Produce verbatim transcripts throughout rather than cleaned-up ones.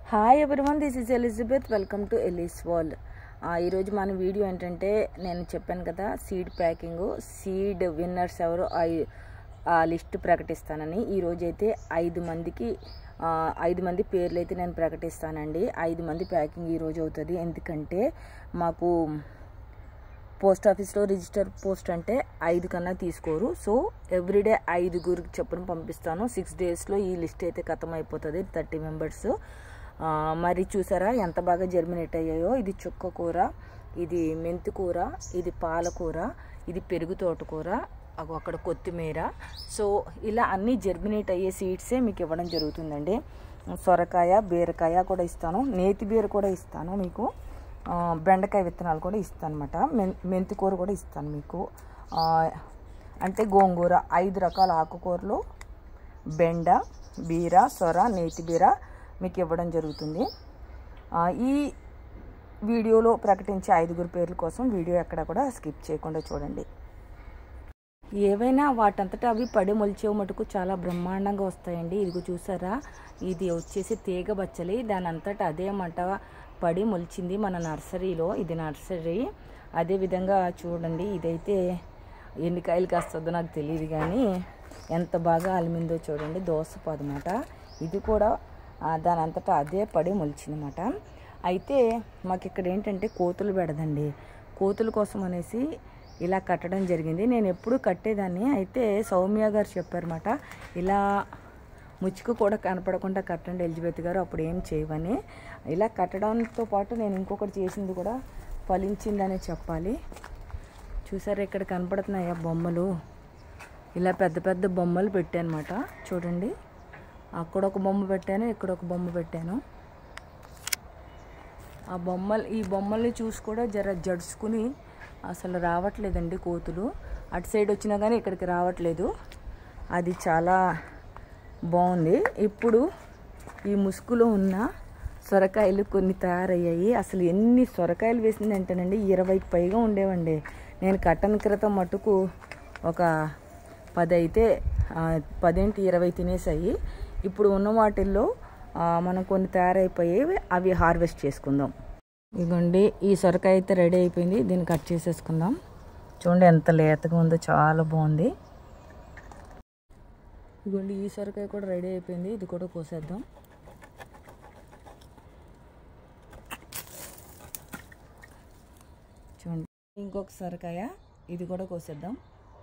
Hi everyone, this is Elizabeth. Welcome to Ellie's world. ఈరోజు మన video ఏంటంటే, నేను చెప్పాను కదా సీడ్ ప్యాకింగ్, సీడ్ విన్నర్స్ ఎవరు ఆ లిస్ట్ ప్రకటిస్తానని. ఈరోజు అయితే ఐదు మందికి ఐదు మంది పేర్లు అయితే నేను ప్రకటిస్తానండి. ఐదు మంది ప్యాకింగ్ ఈరోజు అవుతుంది. ఎందుకంటే మాకు పోస్ట్ ఆఫీస్లో రిజిస్టర్ పోస్ట్ అంటే ఐదు కన్నా తీసుకోరు. సో ఎవ్రీడే ఐదుగురికి చొప్పున పంపిస్తాను. సిక్స్ డేస్లో ఈ లిస్ట్ అయితే ఖతం అయిపోతుంది, థర్టీ మెంబర్స్. మరి చూసారా ఎంత బాగా జర్మినేట్ అయ్యాయో. ఇది చుక్క కూర, ఇది మెంతి కూర, ఇది పాలకూర, ఇది పెరుగు తోటకూర, అక్కడ కొత్తిమీర. సో ఇలా అన్నీ జర్మినేట్ అయ్యే సీడ్సే మీకు ఇవ్వడం జరుగుతుందండి. సొరకాయ, బీరకాయ కూడా ఇస్తాను, నేతి బీర కూడా ఇస్తాను మీకు, బెండకాయ విత్తనాలు కూడా ఇస్తాను అనమాట. మెం మెంతి కూర కూడా ఇస్తాను మీకు. అంటే గోంగూర, ఐదు రకాల ఆకుకూరలు, బెండ, బీర, సొర, నేతి బీర మీకు ఇవ్వడం జరుగుతుంది. ఈ వీడియోలో ప్రకటించే ఐదుగురు పేర్ల కోసం వీడియో ఎక్కడ కూడా స్కిప్ చేయకుండా చూడండి. ఏవైనా వాటంతటా అవి పడి మొలిచే మటుకు చాలా బ్రహ్మాండంగా వస్తాయండి. ఇదిగో చూసారా, ఇది వచ్చేసి తీగ బచ్చలి, దాని అంతటా అదే మంట పడి మొలిచింది మన నర్సరీలో. ఇది నర్సరీ. అదేవిధంగా చూడండి, ఇదైతే ఎన్ని కాయలు కాస్తుందో నాకు తెలియదు, కానీ ఎంత బాగా అలిమిందో చూడండి. దోసపు అనమాట. ఇది కూడా దాని అంతటా అదే పడి మొలిచిందన్నమాట. అయితే మాకు ఇక్కడ ఏంటంటే కోతులు పెడదండి. కోతుల కోసం అనేసి ఇలా కట్టడం జరిగింది. నేను ఎప్పుడు కట్టేదాన్ని, అయితే సౌమ్య గారు చెప్పారన్నమాట, ఇలా ముచ్చుకు కూడా కనపడకుండా కట్టండి ఎలిజబెత్ గారు, అప్పుడు ఏం చేయవని. ఇలా కట్టడంతో పాటు నేను ఇంకొకటి చేసింది కూడా ఫలించిందనే చెప్పాలి. చూసారా ఇక్కడ కనపడుతున్నాయా బొమ్మలు, ఇలా పెద్ద పెద్ద బొమ్మలు పెట్టాను అనమాట. చూడండి, అక్కడ ఒక బొమ్మ పెట్టాను, ఇక్కడ ఒక బొమ్మ పెట్టాను. ఆ బొమ్మలు ఈ బొమ్మల్ని చూసి కూడా జర జడుచుకుని అసలు రావట్లేదండి కోతులు. అటు సైడ్ వచ్చినా కానీ ఇక్కడికి రావట్లేదు. అది చాలా బాగుంది. ఇప్పుడు ఈ ముసుగులో ఉన్న సొరకాయలు కొన్ని తయారయ్యాయి. అసలు ఎన్ని సొరకాయలు వేసిందంటేనండి, ఇరవైకి పైగా ఉండేవండి. నేను కట్టని క్రితం మటుకు ఒక పది అయితే పదేంటి ఇరవై తినేసాయి. ఇప్పుడు ఉన్న వాటిల్లో మనం కొన్ని తయారైపోయేవి, అవి హార్వెస్ట్ చేసుకుందాం. ఇదిగోండి, ఈ సొరకాయ అయితే రెడీ అయిపోయింది. దీన్ని కట్ చేసేసుకుందాం. చూడండి ఎంత లేతగా ఉందో, చాలా బాగుంది. ఇదిగోండి, ఈ సొరకాయ కూడా రెడీ అయిపోయింది. ఇది కూడా కోసేద్దాం. చూడండి, ఇంకొక సొరకాయ, ఇది కూడా కోసేద్దాం.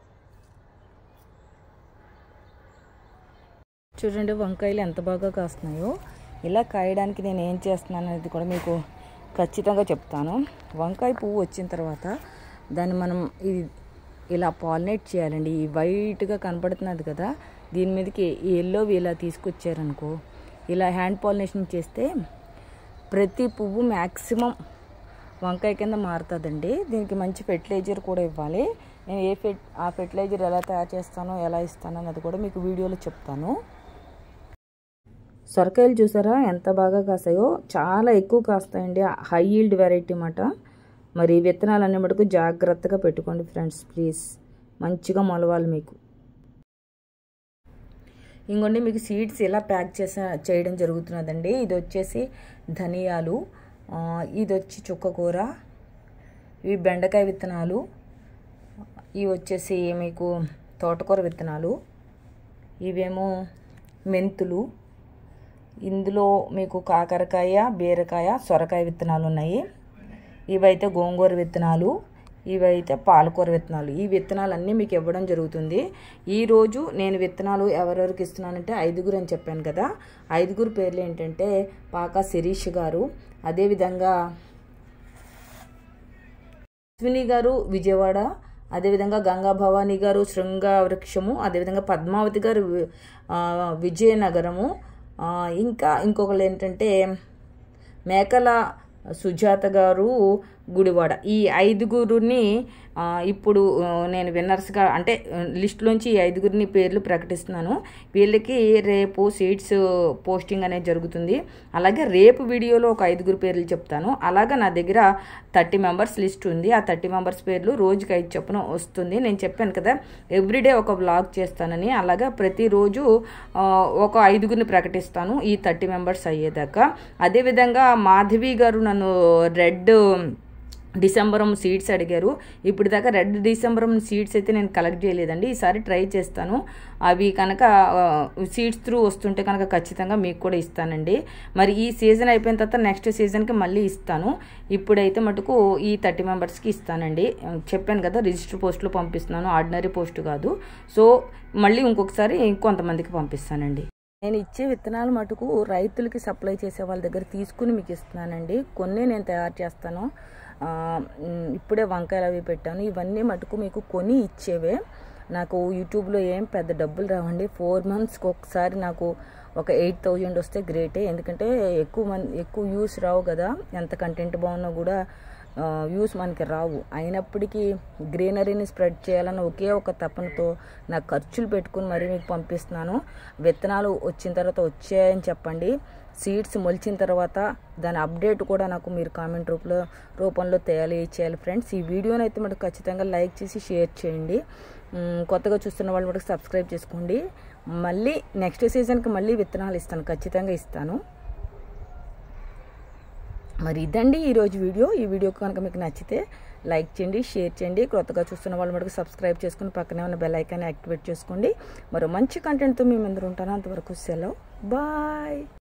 చూడండి వంకాయలు ఎంత బాగా కాస్తున్నాయో. ఇలా కాయడానికి నేను ఏం చేస్తున్నాను అనేది కూడా మీకు ఖచ్చితంగా చెప్తాను. వంకాయ పువ్వు వచ్చిన తర్వాత దాన్ని మనం ఇది ఇలా పాలినేట్ చేయాలండి. ఈ వైట్గా కనపడుతున్నది కదా, దీని మీదకి ఈ ఎల్లోవి ఇలా తీసుకొచ్చారనుకో, ఇలా హ్యాండ్ పాలినేషన్ చేస్తే ప్రతి పువ్వు మ్యాక్సిమం వంకాయ కింద మారుతుందండి. దీనికి మంచి ఫెర్టిలైజర్ కూడా ఇవ్వాలి. నేను ఏ ఫెట్ ఆ ఫెర్టిలైజర్ ఎలా తయారు చేస్తానో, ఎలా ఇస్తానో అన్నది కూడా మీకు వీడియోలో చెప్తాను. సొరకాయలు చూసారా ఎంత బాగా కాస్తాయో, చాలా ఎక్కువ కాస్తాయండి. హై ఈల్డ్ వెరైటీ అన్నమాట. మరి విత్తనాలు అనే మటుకు జాగ్రత్తగా పెట్టుకోండి ఫ్రెండ్స్, ప్లీజ్. మంచిగా మొలవాలి మీకు. ఇంకోండి, మీకు సీడ్స్ ఇలా ప్యాక్ చేసా చేయడం జరుగుతున్నదండి. ఇది వచ్చేసి ధనియాలు, ఇది వచ్చి చుక్కకూర, ఇవి బెండకాయ విత్తనాలు, ఇవి వచ్చేసి మీకు తోటకూర విత్తనాలు, ఇవేమో మెంతులు, ఇందులో మీకు కాకరకాయ, బీరకాయ, సొరకాయ విత్తనాలు ఉన్నాయి. ఇవైతే గోంగూర విత్తనాలు, ఇవైతే పాలకూర విత్తనాలు. ఈ విత్తనాలు అన్నీ మీకు ఇవ్వడం జరుగుతుంది. ఈరోజు నేను విత్తనాలు ఎవరెవరికి ఇస్తున్నానంటే ఐదుగురు అని చెప్పాను కదా. ఐదుగురు పేర్లు ఏంటంటే పాకా శిరీష్ గారు, అదేవిధంగా అశ్విని గారు విజయవాడ, అదేవిధంగా గంగా భవానీ గారు శృంగ వృక్షము, అదేవిధంగా పద్మావతి గారు విజయనగరము, ఇంకా ఇంకొకళ్ళు ఏంటంటే మేకల సుజాత గారు గుడివాడ. ఈ ఐదుగురిని ఇప్పుడు నేను విన్నర్స్గా అంటే లిస్టులోంచి ఈ ఐదుగురిని పేర్లు ప్రకటిస్తున్నాను. వీళ్ళకి రేపు సీట్స్ పోస్టింగ్ అనేది జరుగుతుంది. అలాగే రేపు వీడియోలో ఒక ఐదుగురు పేర్లు చెప్తాను. అలాగే నా దగ్గర థర్టీ మెంబర్స్ లిస్ట్ ఉంది. ఆ థర్టీ మెంబర్స్ పేర్లు రోజుకి ఐదు చొప్పున వస్తుంది. నేను చెప్పాను కదా ఎవ్రీడే ఒక వ్లాగ్ చేస్తానని. అలాగా ప్రతిరోజు ఒక ఐదుగురిని ప్రకటిస్తాను ఈ థర్టీ మెంబర్స్ అయ్యేదాకా. అదేవిధంగా మాధవి గారు నన్ను రెడ్ డిసెంబరం సీడ్స్ అడిగారు. ఇప్పుడు దాకా రెడ్ డిసెంబరం సీడ్స్ అయితే నేను కలెక్ట్ చేయలేదండి. ఈసారి ట్రై చేస్తాను. అవి కనుక సీడ్స్ త్రూ వస్తుంటే కనుక ఖచ్చితంగా మీకు కూడా ఇస్తానండి. మరి ఈ సీజన్ అయిపోయిన తర్వాత నెక్స్ట్ సీజన్కి మళ్ళీ ఇస్తాను. ఇప్పుడైతే మటుకు ఈ థర్టీ మెంబర్స్కి ఇస్తానండి. చెప్పాను కదా రిజిస్టర్ పోస్టులో పంపిస్తున్నాను, ఆర్డినరీ పోస్ట్ కాదు. సో మళ్ళీ ఇంకొకసారి ఇంకొంతమందికి పంపిస్తానండి. నేను ఇచ్చే విత్తనాలు మటుకు రైతులకి సప్లై చేసే వాళ్ళ దగ్గర తీసుకుని మీకు ఇస్తున్నానండి. కొన్ని నేను తయారు చేస్తాను. ఇప్పుడే వంకాయలు అవి పెట్టాను. ఇవన్నీ మటుకు మీకు కొని ఇచ్చేవే. నాకు యూట్యూబ్లో ఏం పెద్ద డబ్బులు రావండి. ఫోర్ మంత్స్కి ఒకసారి నాకు ఒక ఎయిట్ థౌజండ్ వస్తే గ్రేటే. ఎందుకంటే ఎక్కువ మంది ఎక్కువ వ్యూస్ రావు కదా. ఎంత కంటెంట్ బాగున్నా కూడా వ్యూస్ మనకి రావు. అయినప్పటికీ గ్రీనరీని స్ప్రెడ్ చేయాలని ఒకే ఒక తపనతో నా ఖర్చులు పెట్టుకుని మరీ మీకు పంపిస్తున్నాను. విత్తనాలు వచ్చిన తర్వాత వచ్చాయని చెప్పండి. సీడ్స్ మొలిచిన తర్వాత దాని అప్డేట్ కూడా నాకు మీరు కామెంట్ రూపంలో రూపంలో తెలియచేయాలి ఫ్రెండ్స్. ఈ వీడియోని అయితే మనకు ఖచ్చితంగా లైక్ చేసి షేర్ చేయండి. కొత్తగా చూస్తున్న వాళ్ళు మనకు సబ్స్క్రైబ్ చేసుకోండి. మళ్ళీ నెక్స్ట్ సీజన్కి మళ్ళీ విత్తనాలు ఇస్తాను, ఖచ్చితంగా ఇస్తాను. మరి ఇదండి ఈరోజు వీడియో. ఈ వీడియో కనుక మీకు నచ్చితే లైక్ చేయండి, షేర్ చేయండి. కొత్తగా చూస్తున్న వాళ్ళు మనకు సబ్స్క్రైబ్ చేసుకుని పక్కనే ఉన్న బెల్ ఐకాన్ని యాక్టివేట్ చేసుకోండి. మరో మంచి కంటెంట్తో మీ ముందర ఉంటాను. అంతవరకు సెలవు, బాయ్.